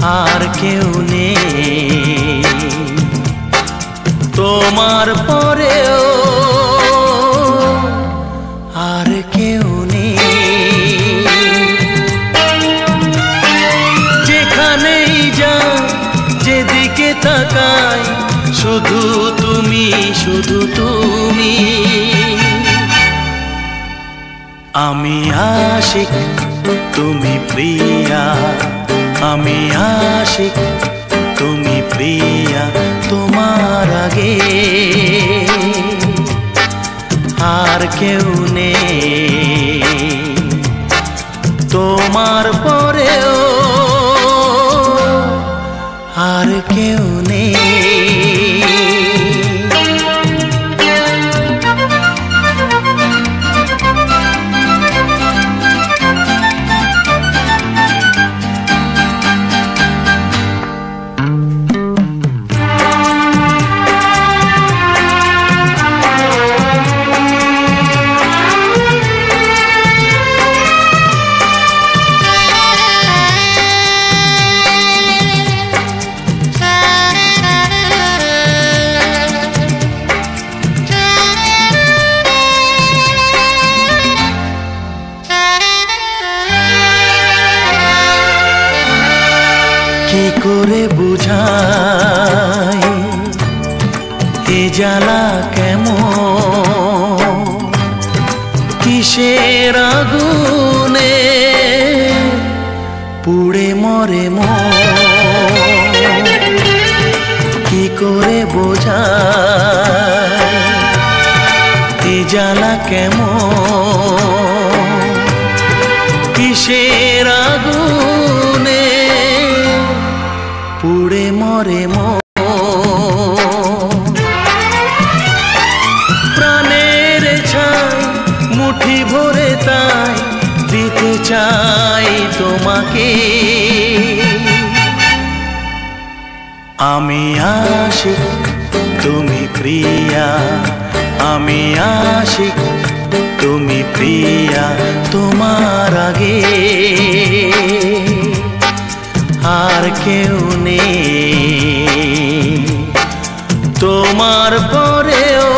আর কেউ নেই তোমার পরেও আর কেউ নেই। যেখানেই যাই যেদিকে তাকাই শুধু তুমি শুধু তুমি। আমি আশিক তুমি প্রিয়া, আমি আশিক তুমি প্রিয়া, তোমার আগে আর কেউ নেই তোমার পরেও আর কেউ নেই। কি করে বুঝাই এ জ্বালা কেমন, কিসের আগুনে পুড়ে মরে মন। কি করে বোঝাই এ জ্বালা কেমন, কিসের আগুনে পুড়ে মরে মন। প্রাণের ছাই মুঠি ভরে তাই দিতে চাই তোমাকে। আমি আশিক তুমি প্রিয়া, আমি আশিক তুমি প্রিয়া, তোমার আগে আর কেউ নেই তোমার পরেও